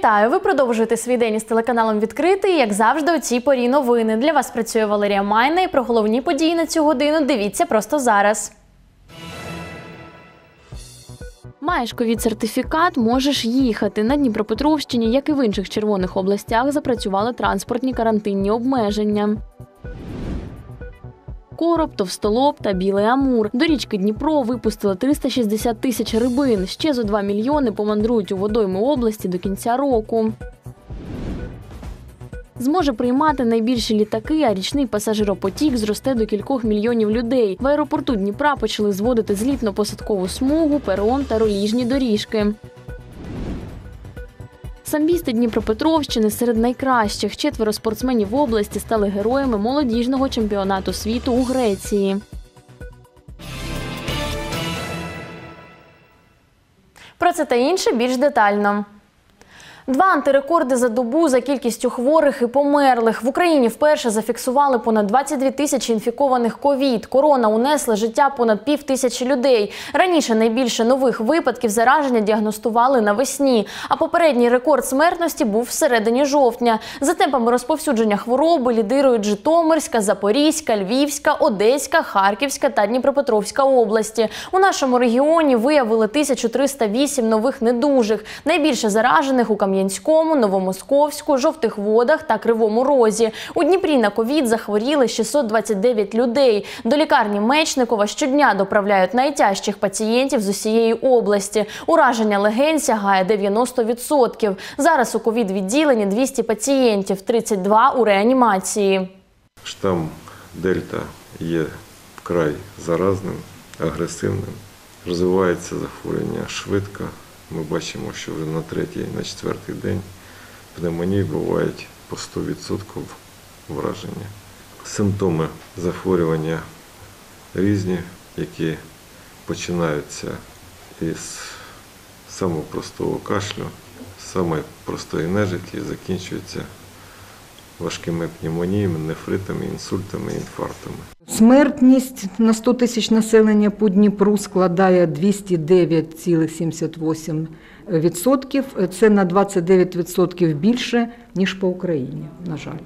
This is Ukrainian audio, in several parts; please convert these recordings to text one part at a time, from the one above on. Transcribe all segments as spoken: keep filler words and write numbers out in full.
Вітаю! Ви продовжуєте свій день із телеканалом «Відкритий». Як завжди, у цій порі новини. Для вас працює Валерія Майна. І про головні події на цю годину дивіться просто зараз. Маєш ковід-сертифікат – можеш їхати. На Дніпропетровщині, як і в інших червоних областях, запрацювали транспортні карантинні обмеження. Короб, товстолоб та білий амур. До річки Дніпро випустили триста шістдесят тисяч рибин. Ще зо два мільйони помандрують у водойми області до кінця року. Зможе приймати найбільші літаки, а річний пасажиропотік зросте до кількох мільйонів людей. В аеропорту Дніпра почали зводити злітно-посадкову смугу, перон та роліжні доріжки. Самбісти Дніпропетровщини серед найкращих. Четверо спортсменів в області стали героями молодіжного чемпіонату світу у Греції. Про це та інше більш детально. Два антирекорди за добу за кількістю хворих і померлих. В Україні вперше зафіксували понад двадцять дві тисячі інфікованих ковід. Корона унесла життя понад пів тисячі людей. Раніше найбільше нових випадків зараження діагностували навесні. А попередній рекорд смертності був всередині жовтня. За темпами розповсюдження хвороби лідирують Житомирська, Запорізька, Львівська, Одеська, Харківська та Дніпропетровська області. У нашому регіоні виявили тисячу триста вісім нових недужих. Найбільше заражених у Кам'янському, Новомосковську, Жовтих Водах та Кривому Розі. У Дніпрі на ковід захворіли шістсот двадцять дев'ять людей. До лікарні Мечникова щодня доправляють найтяжчих пацієнтів з усієї області. Ураження легень сягає дев'яносто відсотків. Зараз у ковід-відділенні двісті пацієнтів, тридцять два у реанімації. Штам Дельта є вкрай заразним, агресивним. Розвивається захворювання швидко. Ми бачимо, що вже на третій, на четвертий день пневмонії бувають по сто відсотків враження. Симптоми захворювання різні, які починаються із самого простого кашлю, самої простої нежиті і закінчуються важкими пневмоніями, нефритами, інсультами, інфарктами. Смертність на сто тисяч населення по Дніпру складає двісті дев'ять цілих сімдесят вісім відсотків. Це на двадцять дев'ять відсотків більше, ніж по Україні, на жаль.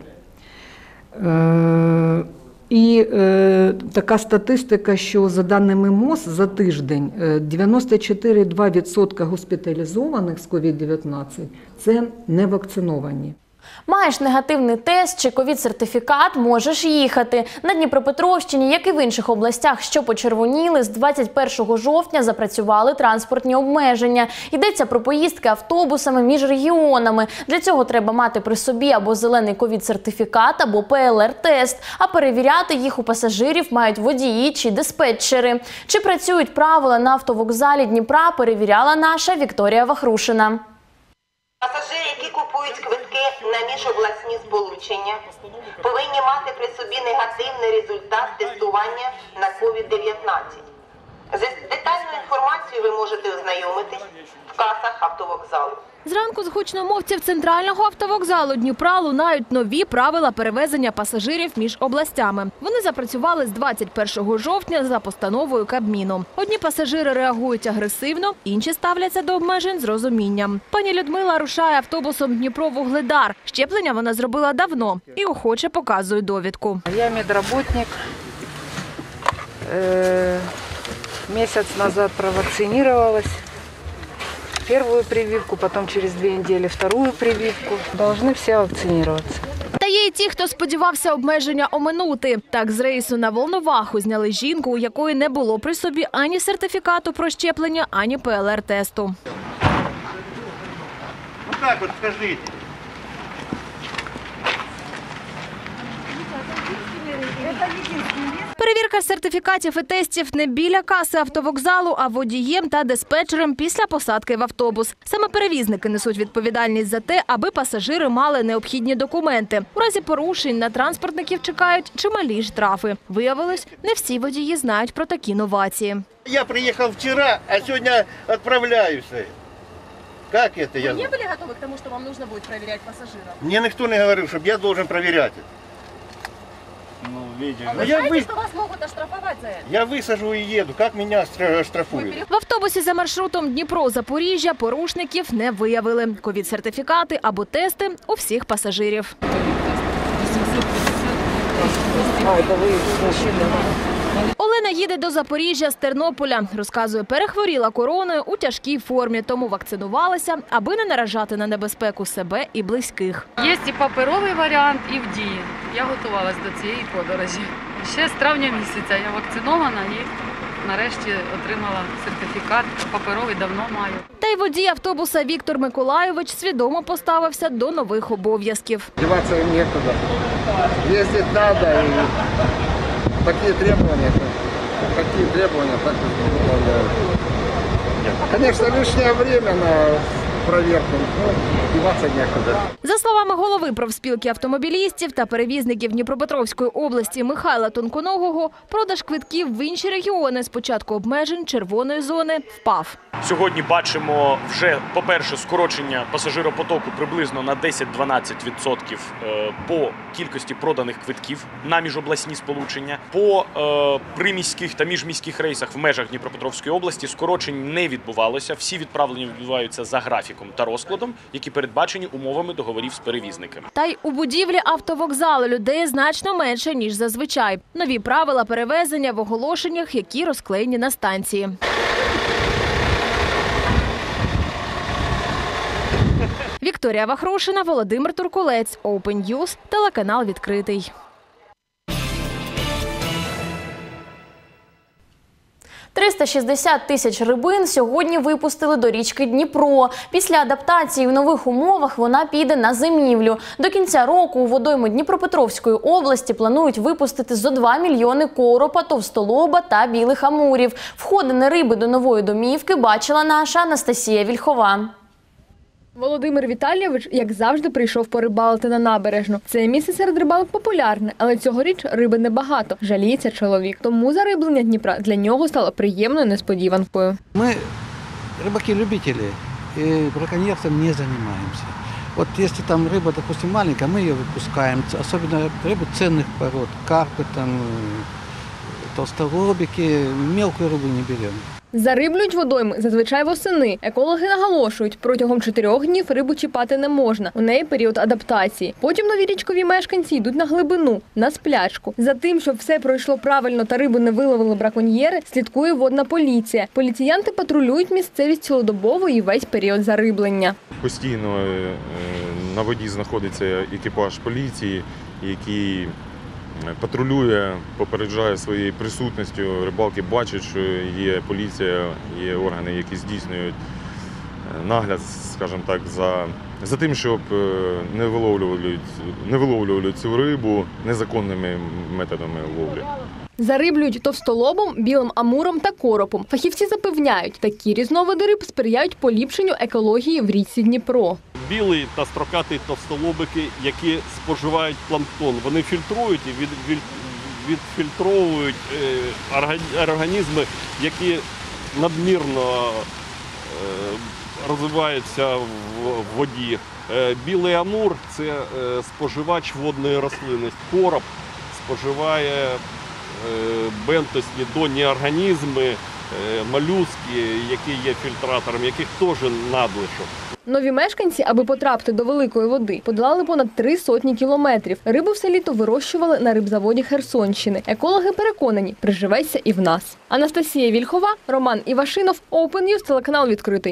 Е, і е, така статистика, що за даними МОЗ за тиждень дев'яносто чотири цілих два десятих відсотка госпіталізованих з ковід дев'ятнадцять – це не вакциновані. Маєш негативний тест чи ковід-сертифікат – можеш їхати. На Дніпропетровщині, як і в інших областях, що почервоніли, з двадцять першого жовтня запрацювали транспортні обмеження. Йдеться про поїздки автобусами між регіонами. Для цього треба мати при собі або зелений ковід-сертифікат, або пе ел ер-тест. А перевіряти їх у пасажирів мають водії чи диспетчери. Чи працюють правила на автовокзалі Дніпра, перевіряла наша Вікторія Вахрушина. Пасажири, які купують квитки на міжобласні сполучення, повинні мати при собі негативний результат тестування на ковід дев'ятнадцять. З детальною інформацією ви можете ознайомитись в касах автовокзалу. Зранку з гучномовців центрального автовокзалу Дніпра лунають нові правила перевезення пасажирів між областями. Вони запрацювали з двадцять першого жовтня за постановою Кабміну. Одні пасажири реагують агресивно, інші ставляться до обмежень з розумінням. Пані Людмила рушає автобусом Дніпро-Вугледар. Щеплення вона зробила давно і охоче показує довідку. Я медработник. Месяц назад провакцинировалась. Первую прививку, потом через две недели вторую прививку. Должны все вакцинироваться. Та є й ті, хто сподівався обмеження оминути. Так, з рейсу на Волноваху зняли жінку, у якої не було при собі ані сертифікату про щеплення, ані пе ел ер-тесту. Вот так вот скажите. Перевірка сертифікатів і тестів не біля каси автовокзалу, а водієм та диспетчером після посадки в автобус. Саме перевізники несуть відповідальність за те, аби пасажири мали необхідні документи. У разі порушень на транспортників чекають чималі штрафи. Виявилось, не всі водії знають про такі новації. Я приехал вчера, а сегодня отправляюсь. Как это я? Вы не были готовы к тому, что вам нужно будет проверять пассажиров? Мне никто не говорил, чтобы я должен проверять это. Ну, видите. А Ну, вы я, знаете, вы... что вас могут оштрафовать за это? я высажу и еду. Как меня штра- штрафуют? В автобусі за маршрутом Дніпро-Запоріжжя порушників не виявили. Ковід-сертифікати або тести у всіх пасажирів. Олена їде до Запоріжжя з Тернополя. Розказує, перехворіла короною у тяжкій формі, тому вакцинувалася, аби не наражати на небезпеку себе і близьких. Є і паперовий варіант, і в дії. Я готувалась до цієї подорожі. Ще з травня місяця я вакцинована і нарешті отримала сертифікат. Паперовий давно маю. Та й водій автобуса Віктор Миколайович свідомо поставився до нових обов'язків. Деваться некуда. Ездить надо, и такие требования, какие требования, так и выполняют. Конечно, лишнее время на проверку, но деваться некуда. За словами голови профспілки автомобілістів та перевізників Дніпропетровської області Михайла Тонконогого, продаж квитків в інші регіони з початку обмежень червоної зони впав. Сьогодні бачимо вже, по-перше, скорочення пасажиропотоку приблизно на десять-дванадцять відсотків по кількості проданих квитків на міжобласні сполучення. По е, приміських та міжміських рейсах в межах Дніпропетровської області скорочень не відбувалося. Всі відправлення відбуваються за графіком та розкладом, які передбачені умовами договорів з перевізниками. Та й у будівлі автовокзалу людей значно менше, ніж зазвичай. Нові правила перевезення в оголошеннях, які розклеєні на станції. Вікторія Вахрушина, Володимир Туркулець, Open News, телеканал «Відкритий». триста шістдесят тисяч рибин сьогодні випустили до річки Дніпро. Після адаптації в нових умовах вона піде на зимівлю. До кінця року у водойми Дніпропетровської області планують випустити зо два мільйони коропа, товстолоба та білих амурів. Входини риби до нової домівки бачила наша Анастасія Вільхова. Володимир Віталійович, як завжди, прийшов порибалити на набережну. Це місце серед рибалок популярне, але цьогоріч риби небагато, жаліється чоловік. Тому зариблення Дніпра для нього стало приємною несподіванкою. Ми рибаки-любителі і браконьєрством не займаємося. Вот если там рыба, допустим, маленькая, мы ее выпускаем, особенно рыбу ценных пород, карпы, там, толстолобики, мелкую рыбу не берем. Зариблюють водойми зазвичай восени. Екологи наголошують, протягом чотирьох днів рибу чіпати не можна. У неї період адаптації. Потім нові річкові мешканці йдуть на глибину, на сплячку. За тим, щоб все пройшло правильно та рибу не виловили браконьєри, слідкує водна поліція. Поліціянти патрулюють місцевість цілодобово і весь період зариблення. Постійно на воді знаходиться екіпаж поліції, який патрулює, попереджає своєю присутністю. Рибалки бачать, що є поліція, є органи, які здійснюють нагляд, скажімо так, за, за тим, щоб не виловлювали, не виловлювали цю рибу незаконними методами ловлі. Зариблюють товстолобом, білим амуром та коропом. Фахівці запевняють, такі різновиди риб сприяють поліпшенню екології в річці Дніпро. Білий та строкатий товстолобики, які споживають планктон, вони фільтрують і від, від, відфільтровують е, організми, які надмірно е, розвиваються в, в воді. Е, білий амур – це е, споживач водної рослини. Короб споживає бентосні донні організми, молюски, які є фільтратором, яких теж надлишок. Нові мешканці, аби потрапити до великої води, подолали понад три сотні кілометрів. Рибу все літо вирощували на рибзаводі Херсонщини. Екологи переконані, приживеться і в нас. Анастасія Вільхова, Роман Івашинов, Open News, телеканал «Відкритий».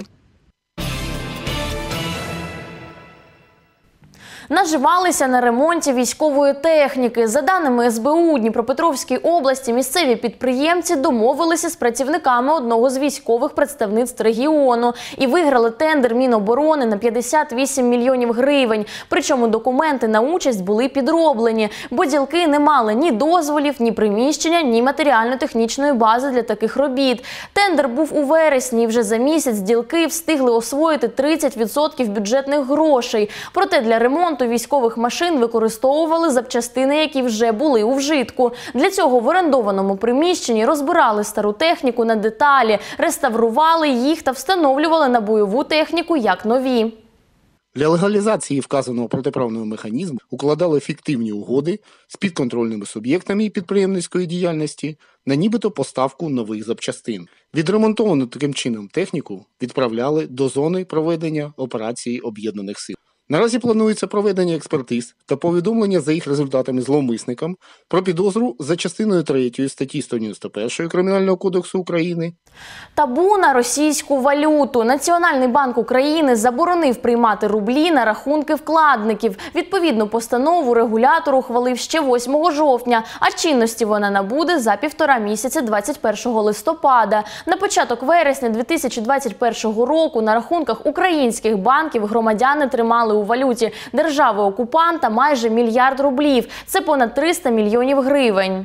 Наживалися на ремонті військової техніки. За даними ес бе у Дніпропетровській області, місцеві підприємці домовилися з працівниками одного з військових представництв регіону і виграли тендер Міноборони на п'ятдесят вісім мільйонів гривень. Причому документи на участь були підроблені, бо ділки не мали ні дозволів, ні приміщення, ні матеріально-технічної бази для таких робіт. Тендер був у вересні і вже за місяць ділки встигли освоїти тридцять відсотків бюджетних грошей. Проте для ремонту військових машин використовували запчастини, які вже були у вжитку. Для цього в орендованому приміщенні розбирали стару техніку на деталі, реставрували їх та встановлювали на бойову техніку як нові. Для легалізації вказаного протиправного механізму укладали фіктивні угоди з підконтрольними суб'єктами підприємницької діяльності на нібито поставку нових запчастин. Відремонтовану таким чином техніку відправляли до зони проведення операції Об'єднаних сил. Наразі планується проведення експертиз та повідомлення за їх результатами зловмисникам про підозру за частиною третьої статті сто дев'яносто першої Кримінального кодексу України. Табу на російську валюту. Національний банк України заборонив приймати рублі на рахунки вкладників. Відповідну постанову регулятор ухвалив ще восьмого жовтня, а чинності вона набуде за півтора місяці двадцять першого листопада. На початок вересня дві тисячі двадцять першого року на рахунках українських банків громадяни тримали у валюті держави-окупанта майже мільярд рублів. Це понад триста мільйонів гривень.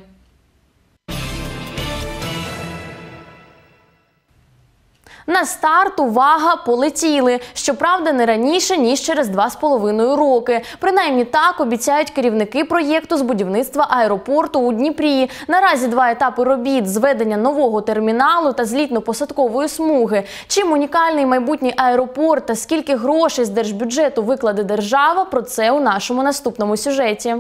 На старт, увага, полетіли. Щоправда, не раніше, ніж через два з половиною роки. Принаймні так обіцяють керівники проєкту з будівництва аеропорту у Дніпрі. Наразі два етапи робіт – зведення нового терміналу та злітно-посадкової смуги. Чим унікальний майбутній аеропорт та скільки грошей з держбюджету викладе держава – про це у нашому наступному сюжеті.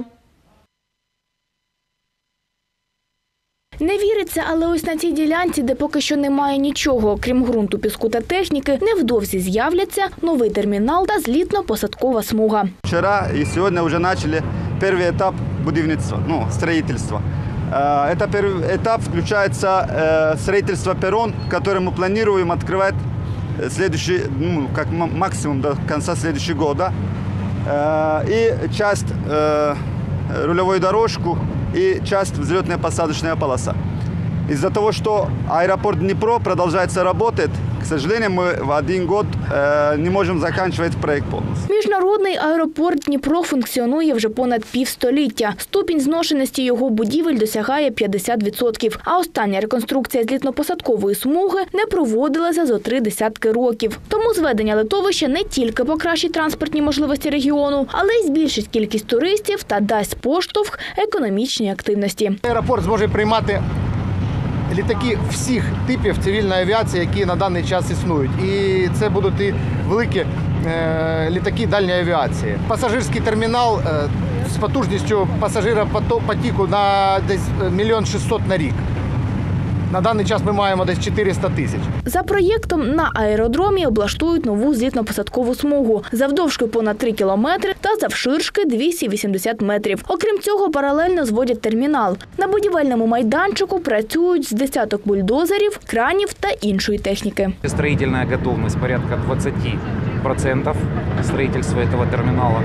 Не віриться, але ось на цій ділянці, де поки що немає нічого, крім ґрунту, піску та техніки, невдовзі з'являться новий термінал та злітно-посадкова смуга. Вчора і сьогодні вже почали перший етап будівництва, ну, будівництва. Этот первый этап включается строительство перрон, который мы планируем открывать следующий, ну, как максимум до конца следующего года. И часть рулевой дорожку и часть взлетно-посадочная полоса. Из-за того, что аэропорт Днепро продолжается работать, к сожалению, мы в один год э, не можем заканчивать проект полностью. Міжнародний аеропорт Дніпро функціонує вже понад півстоліття. Ступінь зношеності його будівель досягає п'ятдесят відсотків. А остання реконструкція злітно-посадкової смуги не проводилася зо три десятки років. Тому зведення литовища не тільки покращить транспортні можливості регіону, але й збільшить кількість туристів та дасть поштовх економічній активності. Аеропорт зможе приймати літаки всіх типів цивільної авіації, які на даний час існують. І це будуть і великі е, літаки дальньої авіації. Пасажирський термінал е, з потужністю пасажиропотоку на десь мільйон шістсот на рік. На даний час ми маємо десь чотириста тисяч. За проєктом на аеродромі облаштують нову злітно-посадкову смугу завдовжки понад три кілометри та завширшки двісті вісімдесят метрів. Окрім цього, паралельно зводять термінал. На будівельному майданчику працюють з десяток бульдозерів, кранів та іншої техніки. Строительная готовность порядка двадцать процентов строительства этого терминала.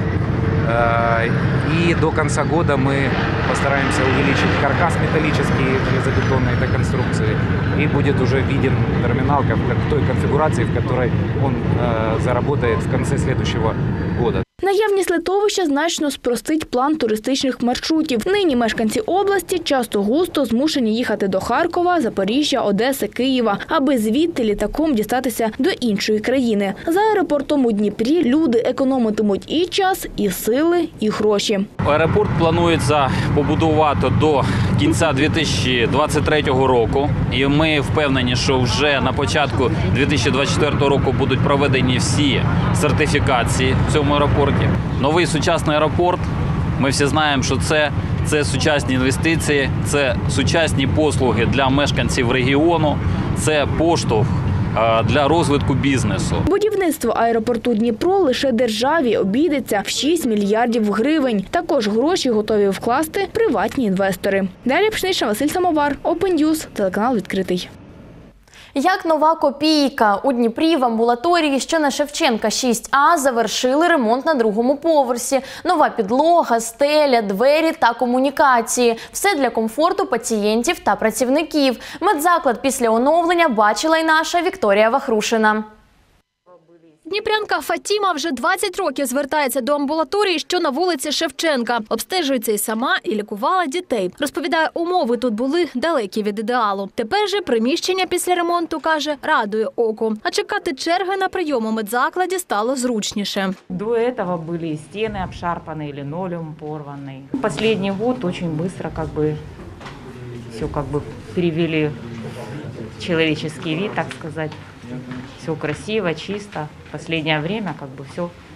И до конца года мы постараемся увеличить каркас металлический железобетонной этой конструкции. И будет уже виден терминал как в той конфигурации, в которой он э, заработает в конце следующего года. Наявність литовища значно спростить план туристичних маршрутів. Нині мешканці області часто-густо змушені їхати до Харкова, Запоріжжя, Одеси, Києва, аби звідти літаком дістатися до іншої країни. За аеропортом у Дніпрі люди економитимуть і час, і сили, і гроші. Аеропорт планується побудувати до кінця дві тисячі двадцять третього року. І ми впевнені, що вже на початку дві тисячі двадцять четвертого року будуть проведені всі сертифікації в цьому аеропорті. Новий сучасний аеропорт, ми всі знаємо, що це, це сучасні інвестиції, це сучасні послуги для мешканців регіону, це поштовх для розвитку бізнесу. Будівництво аеропорту Дніпро лише державі обійдеться в шість мільярдів гривень. Також гроші готові вкласти приватні інвестори. Дар'я Пшенична, Василь Самовар, Open News, телеканал «Відкритий». Як нова копійка. У Дніпрі в амбулаторії, що на Шевченка шість А, завершили ремонт на другому поверсі. Нова підлога, стеля, двері та комунікації. Все для комфорту пацієнтів та працівників. Медзаклад після оновлення бачила й наша Вікторія Вахрушина. Дніпрянка Фатіма вже двадцять років звертається до амбулаторії, що на вулиці Шевченка. Обстежується і сама, і лікувала дітей. Розповідає, умови тут були далекі від ідеалу. Тепер же приміщення після ремонту, каже, радує око. А чекати черги на прийом у медзакладі стало зручніше. До этого были стены обшарпанные, линолеум порванный. Последний год очень быстро как бы все как бы перевели в человеческий вид, так сказать. Все красиво, чисто. В последнее время как бы все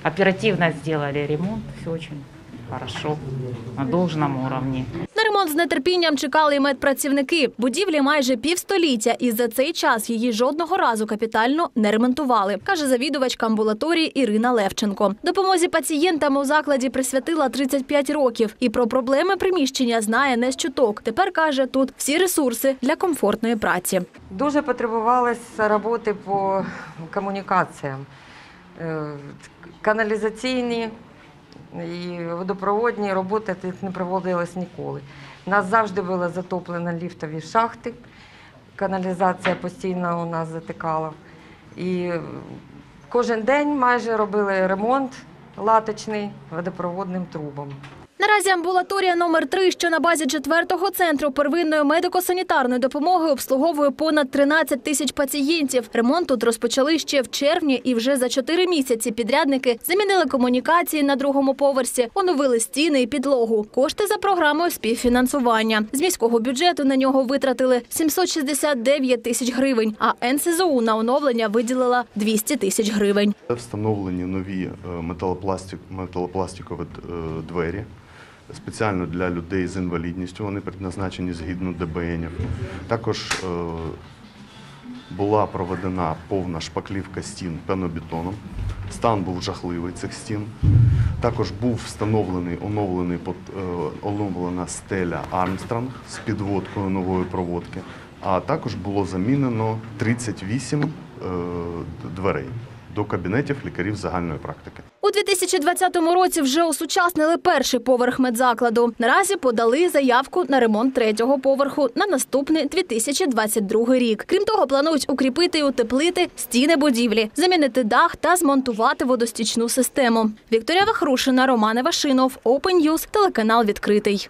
Оперативно сделали ремонт, все очень хорошо, на должном уровне. На ремонт з нетерпінням чекали і медпрацівники. Будівлі майже півстоліття, і за цей час її жодного разу капітально не ремонтували, каже завідувачка амбулаторії Ірина Левченко. Допомозі пацієнтам у закладі присвятила тридцять п'ять років. І про проблеми приміщення знає не з чуток. Тепер, каже, тут всі ресурси для комфортної праці. Дуже потребувалося роботи по комунікаціям. Каналізаційні і водопроводні роботи тут не проводилось ніколи. У нас завжди були затоплені ліфтові шахти, каналізація постійно у нас затикала. І кожен день майже робили ремонт латочний водопроводним трубам. Наразі амбулаторія номер три, що на базі четвертого центру первинної медико-санітарної допомоги, обслуговує понад тринадцять тисяч пацієнтів. Ремонт тут розпочали ще в червні, і вже за чотири місяці підрядники замінили комунікації на другому поверсі, оновили стіни і підлогу. Кошти за програмою співфінансування. З міського бюджету на нього витратили сімсот шістдесят дев'ять тисяч гривень, а ен ес зе у на оновлення виділила двісті тисяч гривень. Встановлені нові металопластик, металопластикові двері. Спеціально для людей з інвалідністю, вони предназначені згідно де бе енів. Також е, була проведена повна шпаклівка стін пенобетоном. Стан був жахливий цих стін. Також був встановлений, оновлений, е, оновлена стеля Армстронг з підводкою нової проводки, а також було замінено тридцять вісім е, дверей до кабінетів лікарів загальної практики. У дві тисячі двадцятому році вже осучаснили перший поверх медзакладу. Наразі подали заявку на ремонт третього поверху на наступний дві тисячі двадцять другий рік. Крім того, планують укріпити і утеплити стіни будівлі, замінити дах та змонтувати водостічну систему. Вікторія Вахрушина, Роман Івашинов, Open News, телеканал «Відкритий».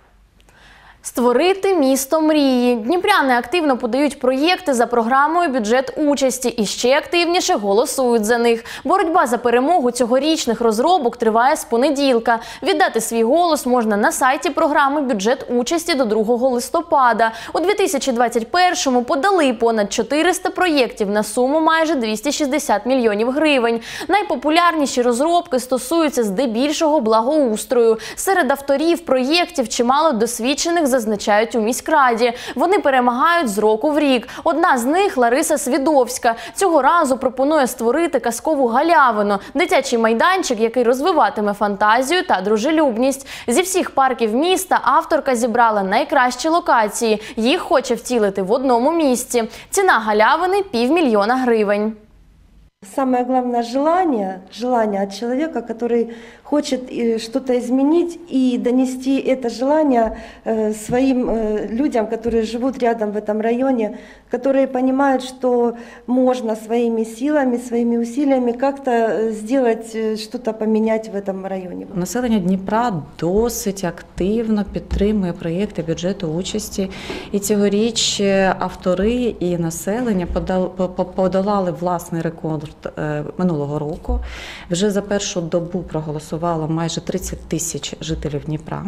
Створити місто мрії. Дніпряни активно подають проєкти за програмою «Бюджет участі» і ще активніше голосують за них. Боротьба за перемогу цьогорічних розробок триває з понеділка. Віддати свій голос можна на сайті програми «Бюджет участі» до другого листопада. У дві тисячі двадцять першому подали понад чотириста проєктів на суму майже двісті шістдесят мільйонів гривень. Найпопулярніші розробки стосуються здебільшого благоустрою. Серед авторів проєктів чимало досвідчених, зазначають у міськраді. Вони перемагають з року в рік. Одна з них – Лариса Свідовська. Цього разу пропонує створити казкову галявину – дитячий майданчик, який розвиватиме фантазію та дружелюбність. Зі всіх парків міста авторка зібрала найкращі локації. Їх хоче втілити в одному місці. Ціна галявини – півмільйона гривень. Самое главное – желание, желание от человека, который хочет что-то изменить и донести это желание своим людям, которые живут рядом в этом районе, которые понимают, что можно своими силами, своими усилиями как-то сделать, что-то поменять в этом районе. Населення Дніпра досить активно підтримує проєкти бюджету участі. І цьогоріч автори і населення подолали власний рекорд минулого року. Вже за першу добу проголосувало майже тридцять тисяч жителів Дніпра.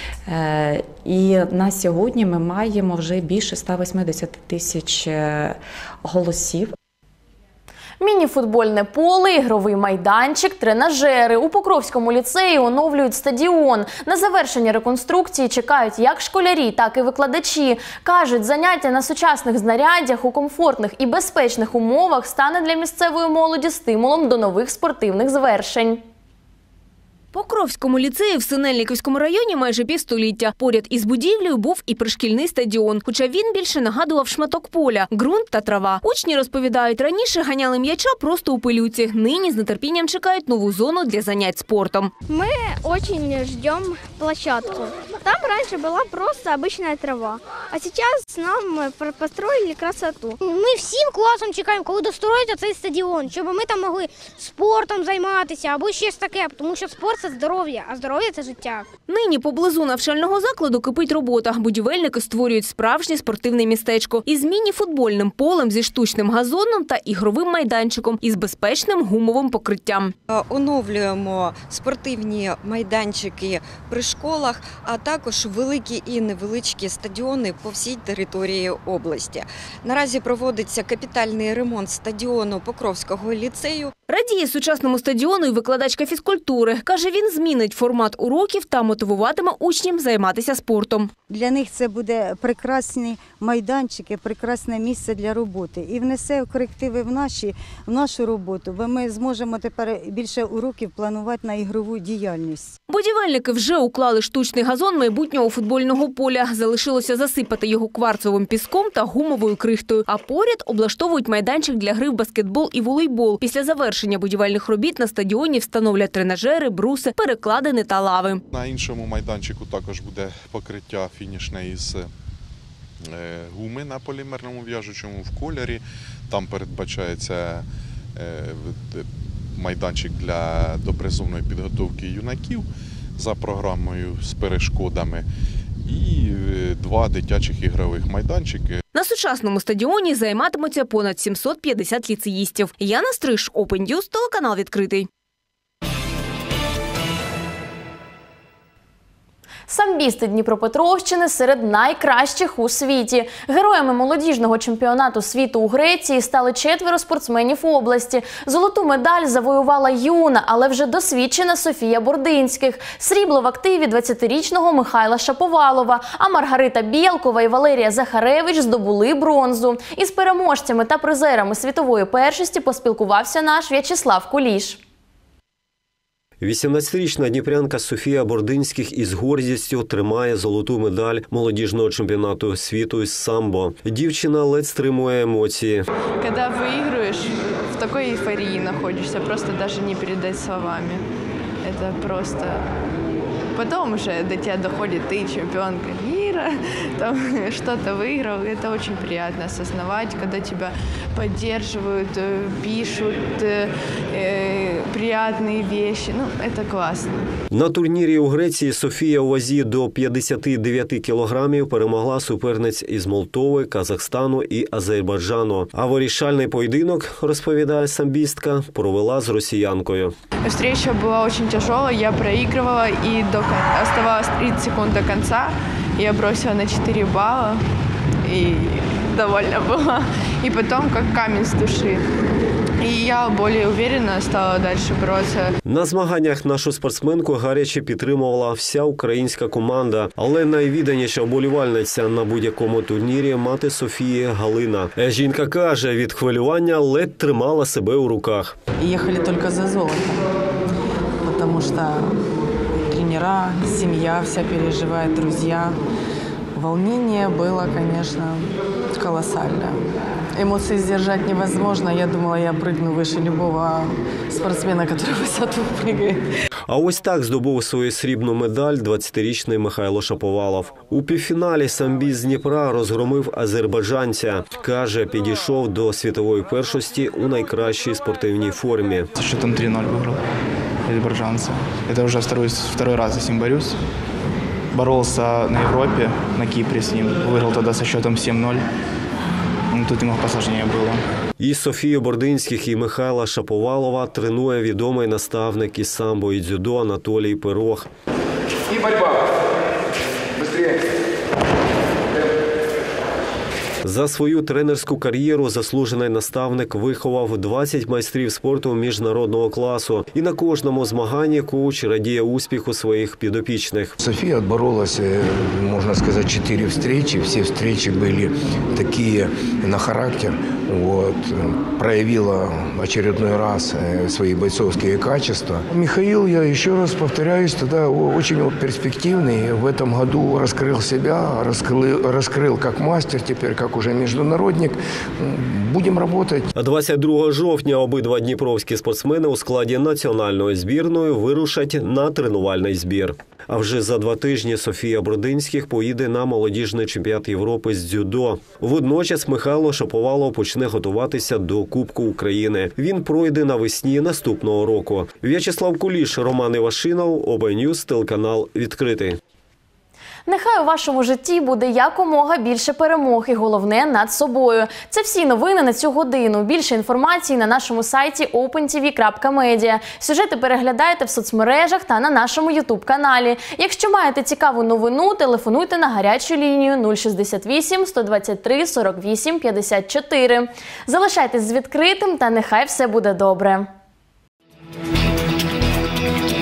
І на сьогодні ми маємо вже більше ста вісімдесят тисяч голосів. Міні-футбольне поле, ігровий майданчик, тренажери. У Покровському ліцеї оновлюють стадіон. На завершення реконструкції чекають як школярі, так і викладачі. Кажуть, заняття на сучасних знаряддях у комфортних і безпечних умовах стане для місцевої молоді стимулом до нових спортивних звершень. Покровському ліцеї в Синельниківському районі майже півстоліття. Поряд із будівлею був і пришкільний стадіон, хоча він більше нагадував шматок поля, ґрунт та трава. Учні розповідають, раніше ганяли м'яча просто у пилюці. Нині з нетерпінням чекають нову зону для занять спортом. Ми дуже чекаємо площадку. Там раніше була просто звичайна трава, а зараз нам построїли красоту. Ми всім класом чекаємо, коли достроять цей стадіон, щоб ми там могли спортом займатися або щось таке, тому що спорт – це здоров'я, а здоров'я – це життя. Нині поблизу навчального закладу кипить робота. Будівельники створюють справжнє спортивне містечко із міні-футбольним полем, зі штучним газоном та ігровим майданчиком із безпечним гумовим покриттям. Оновлюємо спортивні майданчики при школах, а також великі і невеличкі стадіони по всій території області. Наразі проводиться капітальний ремонт стадіону Покровського ліцею. Радіє сучасному стадіону і викладачка фізкультури. Каже, він змінить формат уроків та мотивуватиме учнів займатися спортом. Для них це буде прекрасні майданчики, прекрасне місце для роботи. І внесе корективи в, наші, в нашу роботу, бо ми зможемо тепер більше уроків планувати на ігрову діяльність. Будівельники вже уклали штучний газон майбутнього футбольного поля. Залишилося засипати його кварцовим піском та гумовою крихтою. А поряд облаштовують майданчик для гри в баскетбол і волейбол. Після завершення будівельних робіт на стадіоні встановлять тренажери, бруси, перекладини та лави. На іншому майданчику також буде покриття фінішне із гуми на полімерному в'яжучому в кольорі. Там передбачається майданчик для допризовної підготовки юнаків за програмою з перешкодами і два дитячих ігрових майданчики. На сучасному стадіоні займатимуться понад сімсот п'ятдесят ліцеїстів. Яна Стриж, Open News, телеканал «Відкритий». Самбісти Дніпропетровщини серед найкращих у світі. Героями молодіжного чемпіонату світу у Греції стали четверо спортсменів області. Золоту медаль завоювала юна, але вже досвідчена Софія Бординських. Срібло в активі двадцятирічного Михайла Шаповалова. А Маргарита Бєлкова і Валерія Захаревич здобули бронзу. Із переможцями та призерами світової першості поспілкувався наш В'ячеслав Куліш. вісімнадцятирічна дніпрянка Софія Бординських із гордістю тримає золоту медаль молодіжного чемпіонату світу із самбо. Дівчина ледь стримує емоції. Коли виграєш, в такій ейфорії знаходишся, просто навіть не передати словами. Це просто... Потом уже до тебя доходит, ты чемпионка мира, там что-то выиграл. Это очень приятно осознавать, когда тебя поддерживают, пишут э, приятные вещи. Ну, это классно. На турнірі у Греції Софія у вазі до п'ятдесят дев'ять кілограмів перемогла суперниць із Молдови, Казахстану і Азербайджану. А вирішальний поєдинок, розповідає самбістка, провела з росіянкою. Встреча была очень тяжелая, я проигрывала, и до... оставалось тридцать секунд до конца. Я бросила на четыре балла, и довольна была. И потом как камень с души. І я більш уверенно стала далі боротися. На змаганнях нашу спортсменку гаряче підтримувала вся українська команда. Але найвідданіша вболівальниця на будь-якому турнірі мати Софії Галина. Жінка каже, від хвилювання ледь тримала себе у руках. Їхали тільки за золото, тому що тренера, сім'я вся переживає, друзі. Волнение было, конечно, колоссальное. Эмоции сдержать невозможно. Я думала, я прыгну выше любого спортсмена, который в высоту прыгает. А ось так здобув свою срібну медаль двадцятирічний Михайло Шаповалов. У півфіналі самбіст з Дніпра розгромив азербайджанця. Каже, підійшов до світової першості у найкращій спортивній формі. Со счетом три ноль выиграл азербайджанца. Это уже второй, второй раз я с ним борюсь. Боролся на Европе, на Кипре с ним. Выиграл тогда со счетом сім ноль. Тут немного посложнее было. І Софію Бординських, і Михайла Шаповалова тренує відомий наставник із самбо і дзюдо Анатолій Пирог. І боротьба. Быстрее. За свою тренерську кар'єру заслужений наставник виховав двадцять майстрів спорту міжнародного класу. І на кожному змаганні коуч радіє успіху своїх підопічних. София отборолась, можно сказать, четыре встречи. Все встречи были такие на характер. Вот. Проявила очередной раз свои бойцовские качества. Михаил, я еще раз повторяюсь, тогда очень перспективный. В этом году раскрыл себя, раскрыл, раскрыл как мастер, теперь как уже международник. Будем работать. двадцять другого жовтня обидва дніпровські спортсмени у складі національної збірної вирушать на тренувальний збір. А вже за два тижні Софія Бординських поїде на молодіжний чемпіонат Європи з дзюдо. Водночас Михайло Шаповалов почне готуватися до Кубку України. Він пройде навесні наступного року. В'ячеслав Куліш, Роман Івашинов, Open News, телеканал «Відкритий». Нехай у вашому житті буде якомога більше перемог і головне – над собою. Це всі новини на цю годину. Більше інформації на нашому сайті опен ті ві крапка медіа. Сюжети переглядайте в соцмережах та на нашому ютуб-каналі. Якщо маєте цікаву новину, телефонуйте на гарячу лінію нуль шістдесят вісім сто двадцять три сорок вісім п'ятдесят чотири. Залишайтесь з відкритим та нехай все буде добре. Україна.